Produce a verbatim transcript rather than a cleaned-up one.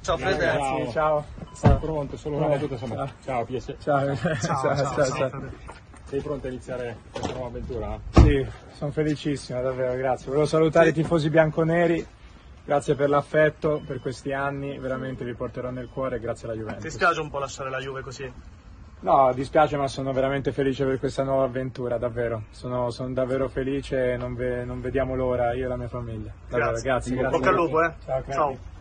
Ciao Fede. Ciao. Ciao. Sono pronto, solo una battuta. Ciao. Ciao, piacere. Ciao. Ciao, ciao, ciao, ciao, ciao. Sei pronto a iniziare questa nuova avventura? Sì, sono felicissimo, davvero, grazie. Volevo salutare sì. i tifosi bianconeri, grazie per l'affetto, per questi anni, veramente vi porterò nel cuore, grazie alla Juventus. Ti spiace un po' lasciare la Juve così? No, dispiace, ma sono veramente felice per questa nuova avventura, davvero. Sono, sono davvero felice e non, ve, non vediamo l'ora, io e la mia famiglia. Davvero, grazie. grazie, grazie. Bocca al lupo, eh. Ciao. Ciao.